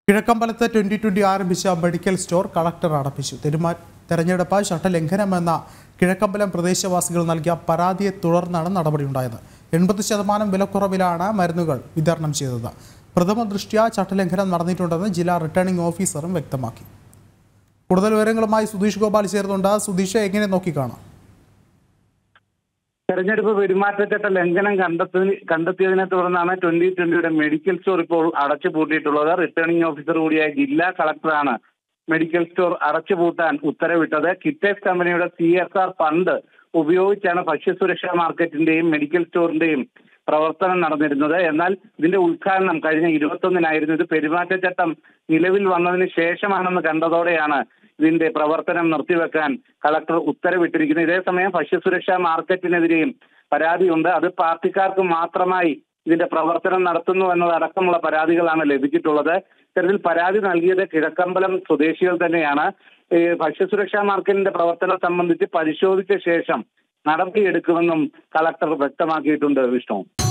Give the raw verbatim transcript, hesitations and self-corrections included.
കിഴക്കമ്പലത്ത് twenty twenty ആരംഭിച്ച medical store collector അടപ്പിച്ചു. തെരുമാ തെരഞ്ഞെടുപ്പ് ചട്ടലംഘനമെന്ന കിഴക്കമ്പലം പ്രദേശവാസികൾ നൽകിയ പരാതിയെ തുടർന്നാണ് നടപടിയുണ്ടായത്. എൺപത് ശതമാനം വിലക്കുറവിലാണ് മരുന്നുകൾ വിതരണം ചെയ്തത്. പ്രഥമ ദൃഷ്ട്യാ ചട്ടലംഘനം നടന്നിട്ടുണ്ടെന്ന് ജില്ലാ റിട്ടേണിംഗ് ഓഫീസറും വ്യക്തമാക്കി. കൂടുതൽ വിവരങ്ങളുമായി സുധീഷ് ഗോപാൽ ചേർന്നുണ്ട്. സുധീഷ്, എങ്ങനെ നോക്കിക്കാണാം? തെരഞ്ഞെടുപ്പ് പെരുമാറ്റച്ചട്ട ലംഘനം കണ്ടെത്തി കണ്ടെത്തിയതിനെ തുടർന്നാണ് ട്വന്റി ട്വന്റിയുടെ മെഡിക്കൽ സ്റ്റോർ ഇപ്പോൾ അടച്ചുപൂട്ടിയിട്ടുള്ളത്. റിട്ടേണിംഗ് ഓഫീസർ കൂടിയായ ജില്ലാ കളക്ടറാണ് മെഡിക്കൽ സ്റ്റോർ അടച്ചുപൂട്ടാൻ ഉത്തരവിട്ടത്. കിറ്റേഴ്സ് കമ്പനിയുടെ സി എസ് ആർ ഫണ്ട് ഉപയോഗിച്ചാണ് ഭക്ഷ്യസുരക്ഷാ മാർക്കറ്റിന്റെയും മെഡിക്കൽ സ്റ്റോറിന്റെയും പ്രവർത്തനം നടന്നിരുന്നത്. എന്നാൽ ഇതിന്റെ ഉദ്ഘാടനം കഴിഞ്ഞ ഇരുപത്തൊന്നിനായിരുന്നു. ഇത് പെരുമാറ്റച്ചട്ടം നിലവിൽ വന്നതിന് ശേഷമാണെന്ന് കണ്ടതോടെയാണ് ഇതിന്റെ പ്രവർത്തനം നിർത്തിവെക്കാൻ കളക്ടർ ഉത്തരവിട്ടിരിക്കുന്നത്. ഇതേസമയം ഭക്ഷ്യസുരക്ഷാ മാർക്കറ്റിനെതിരെയും പരാതിയുണ്ട്. അത് പാർട്ടിക്കാർക്ക് മാത്രമായി ഇതിന്റെ പ്രവർത്തനം നടത്തുന്നു എന്നതടക്കമുള്ള പരാതികളാണ് ലഭിച്ചിട്ടുള്ളത്. ഇത്തരത്തിൽ പരാതി നൽകിയത് കിഴക്കമ്പലം സ്വദേശികൾ തന്നെയാണ്. ഭക്ഷ്യസുരക്ഷാ മാർക്കറ്റിന്റെ പ്രവർത്തനം സംബന്ധിച്ച് പരിശോധിച്ച ശേഷം നടപടിയെടുക്കുമെന്നും കളക്ടർ വ്യക്തമാക്കിയിട്ടുണ്ട്. വിഷ്ണു.